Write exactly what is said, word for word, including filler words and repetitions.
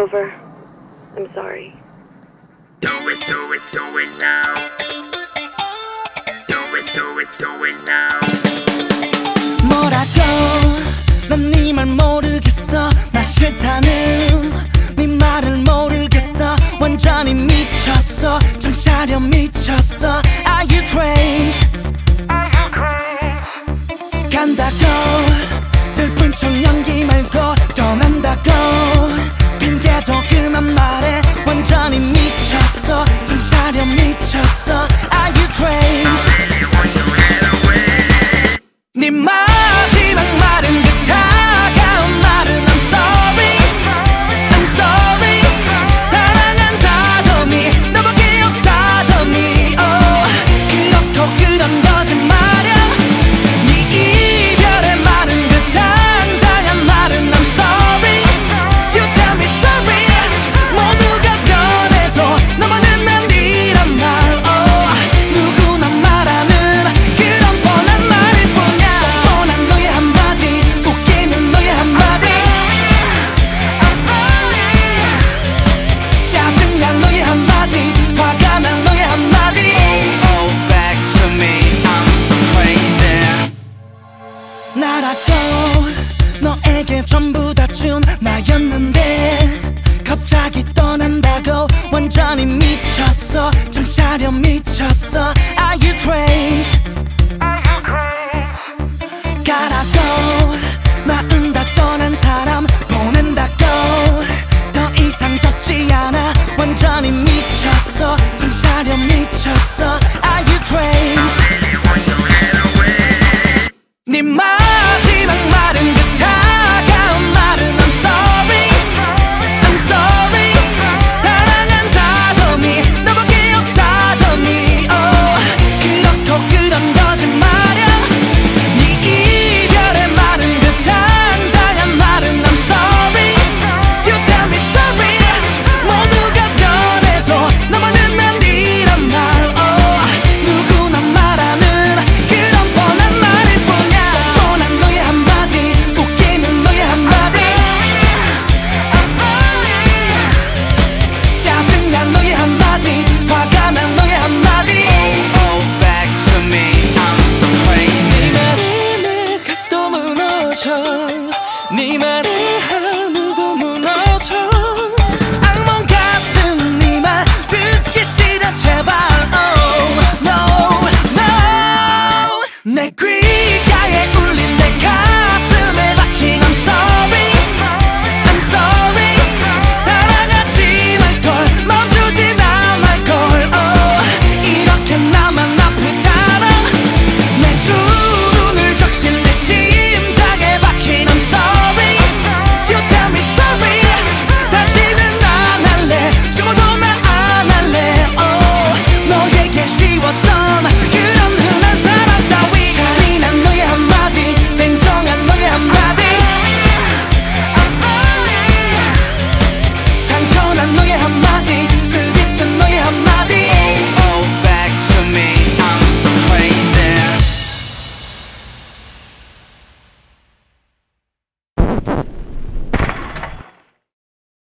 over. I'm sorry. Do it, do it, do it now. Do it, do it, do it now. 뭐라고 난 네 말 모르겠어. 나 싫다는 네 말을 모르겠어. 완전히 미쳤어. 정차려 미쳤어. Are you crazy? 간다고 슬픈 척 연기 말고 떠난다고 핑계도 그만 말해. 완전히 미쳤어. 정차려 미쳤어. Are you crazy? 네 마지막 말은 그 차가운 말은 I'm sorry, I'm sorry. 사랑한다더니 너밖에 없다더니 oh, 그렇고 그런 거짓말이야. 네 이별의 말은 그 당당한 말은 I'm sorry. You tell me sorry. 모두가 변해도 너만은 아니란 말 oh, 누구나 말하는 그런 뻔한 말일 뿐이야. 뻔한 너의 한마디 웃기는 너의 한마디 짜증난 너의 한마디 화가 난 너의 한마디 Oh back to me I'm so crazy. 나라고 너에게 전부 다 준 나였는데 갑자기 떠난다고 완전히 미쳤어. 정차려 미쳤어. Are you crazy? 가라고 마음 다 떠난 사람 보낸다고 더 이상 적지 않아. 완전히 미쳤어. 정차려 미쳤어. Are you crazy? 네 마지막 말은 그 차가운 말은 I'm sorry, I'm sorry. 사랑한다더니 너밖에 없다더니 oh, 그렇고 그런 거짓말이야. 네 이별의 말은 그 당당한 말은 I'm sorry. You tell me sorry. 모두가 변해도 너만은 아니란 말 oh, 누구나 말하는 그런 뻔한 말일 뿐이야. 뻔한 너의 한마디 웃기는 너의 한마디 짜증난 너의 한마디 화가 난 너의 한마디 Oh back to me I'm so crazy. 네 말에 내가 또 무너져. 네 말에 하늘도 무너져. 악몽 같은 네 말 듣기 싫어 제발 Oh no no. 내 귀가